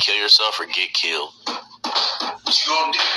kill yourself or get killed? What you gonna do?